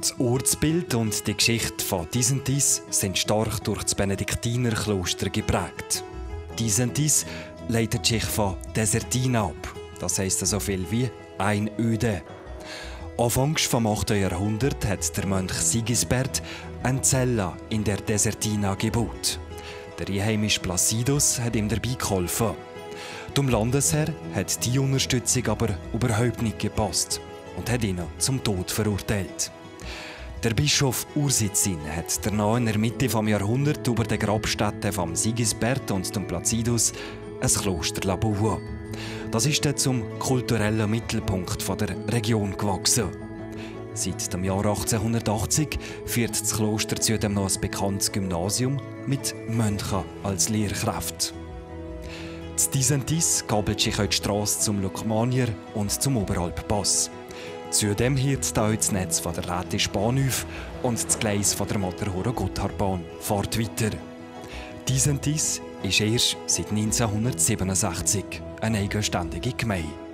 Das Ortsbild und die Geschichte von Disentis sind stark durch das Benediktinerkloster geprägt. Disentis leitet sich von Desertina ab, das heisst so viel wie Einöde. Anfangs vom 8. Jahrhundert hat der Mönch Sigisbert eine Zelle in der Desertina gebaut. Der einheimische Placidus hat ihm dabei geholfen. Dem Landesherr hat diese Unterstützung aber überhaupt nicht gepasst und hat ihn zum Tod verurteilt. Der Bischof Ursicin hat danach in der Mitte des Jahrhunderts über den Grabstätten von Sigisbert und dem Placidus ein Kloster bauen. Das ist dann zum kulturellen Mittelpunkt der Region gewachsen. Seit dem Jahr 1880 führt das Kloster zudem noch ein bekanntes Gymnasium mit Mönchen als Lehrkräfte. Das Disentis gabelt sich auch die Strasse zum Lukmanier und zum Oberalppass. Zudem hielt auch das Netz der Rätischen Bahnhöfe und das Gleis der Matterhorn-Gotthardbahn fährt weiter. Disentis ist erst seit 1967 eine eigenständige Gemeinde.